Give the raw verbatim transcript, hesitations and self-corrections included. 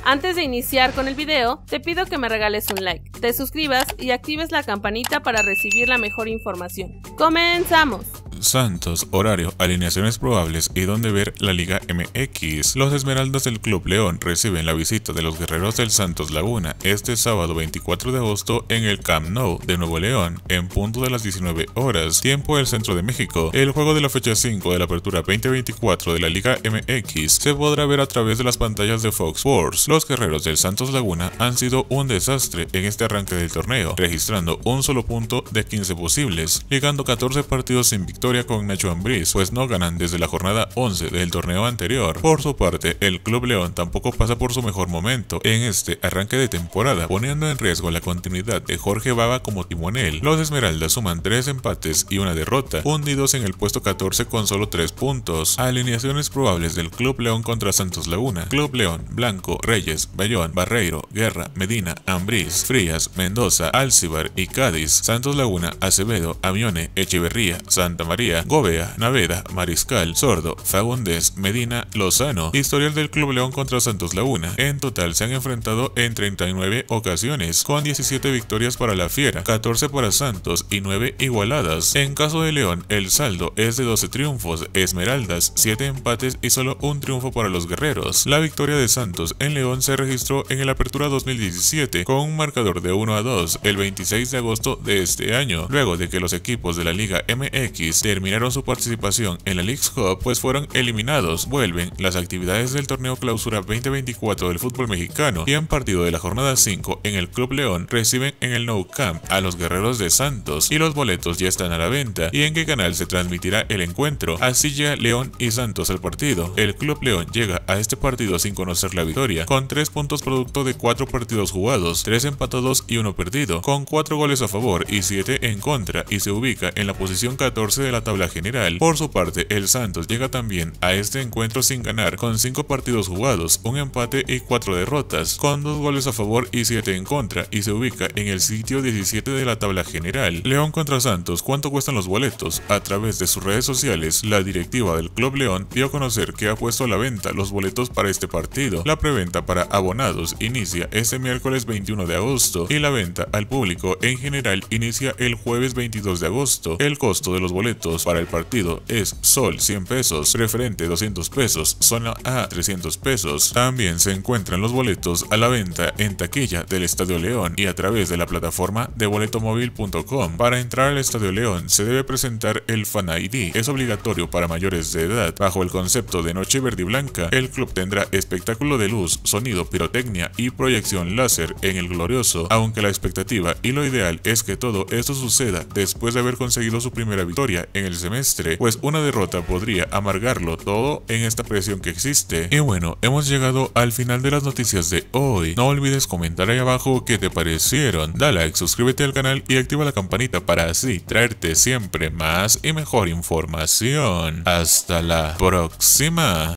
Antes de iniciar con el video, te pido que me regales un like, te suscribas y actives la campanita para recibir la mejor información. ¡Comenzamos! Santos, horario, alineaciones probables y dónde ver la Liga M X. Los Esmeraldas del Club León reciben la visita de los Guerreros del Santos Laguna este sábado veinticuatro de agosto en el Camp Nou de Nuevo León, en punto de las diecinueve horas, tiempo del centro de México. El juego de la fecha cinco de la apertura veinte veinticuatro de la Liga M X se podrá ver a través de las pantallas de Fox Sports. Los Guerreros del Santos Laguna han sido un desastre en este arranque del torneo, registrando un solo punto de quince posibles, llegando catorce partidos sin victoria con Nacho Ambriz, pues no ganan desde la jornada once del torneo anterior. Por su parte, el Club León tampoco pasa por su mejor momento en este arranque de temporada, poniendo en riesgo la continuidad de Jorge Baba como timonel. Los Esmeraldas suman tres empates y una derrota, hundidos en el puesto catorce con solo tres puntos. Alineaciones probables del Club León contra Santos Laguna: Club León, Blanco, Reyes, Bayón, Barreiro, Guerra, Medina, Ambriz, Frías, Mendoza, Alcibar y Cádiz. Santos Laguna: Acevedo, Amione, Echeverría, Santa María, Gobea, Naveda, Mariscal, Sordo, Fagundes, Medina, Lozano. Historial del Club León contra Santos Laguna: en total se han enfrentado en treinta y nueve ocasiones, con diecisiete victorias para la Fiera, catorce para Santos y nueve igualadas. En caso de León, el saldo es de doce triunfos, Esmeraldas siete empates y solo un triunfo para los Guerreros. La victoria de Santos en León se registró en el Apertura dos mil diecisiete con un marcador de uno a dos el veintiséis de agosto de este año, luego de que los equipos de la Liga M X terminaron su participación en la Leagues Cup, pues fueron eliminados. Vuelven las actividades del torneo Clausura veinte veinticuatro del fútbol mexicano y en partido de la jornada cinco en el Club León reciben en el Nou Camp a los Guerreros de Santos y los boletos ya están a la venta. ¿Y en qué canal se transmitirá el encuentro? Así llega León y Santos al partido. El Club León llega a este partido sin conocer la victoria, con tres puntos producto de cuatro partidos jugados, tres empatados y uno perdido, con cuatro goles a favor y siete en contra, y se ubica en la posición catorce de la tabla general. Por su parte, el Santos llega también a este encuentro sin ganar, con cinco partidos jugados, un empate y cuatro derrotas, con dos goles a favor y siete en contra, y se ubica en el sitio diecisiete de la tabla general. León contra Santos: ¿cuánto cuestan los boletos? A través de sus redes sociales, la directiva del Club León dio a conocer que ha puesto a la venta los boletos para este partido. La preventa para abonados inicia este miércoles veintiuno de agosto y la venta al público en general inicia el jueves veintidós de agosto. El costo de los boletos para el partido es Sol cien pesos, Preferente doscientos pesos, Zona A trescientos pesos. También se encuentran los boletos a la venta en taquilla del Estadio León y a través de la plataforma de boleto móvil punto com. Para entrar al Estadio León se debe presentar el Fan I D. Es obligatorio para mayores de edad. Bajo el concepto de Noche Verde y Blanca, el club tendrá espectáculo de luz, sonido, pirotecnia y proyección láser en el Glorioso, aunque la expectativa y lo ideal es que todo esto suceda después de haber conseguido su primera victoria en el semestre, pues una derrota podría amargarlo todo en esta presión que existe. Y bueno, hemos llegado al final de las noticias de hoy. No olvides comentar ahí abajo qué te parecieron, da like, suscríbete al canal y activa la campanita para así traerte siempre más y mejor información. Hasta la próxima.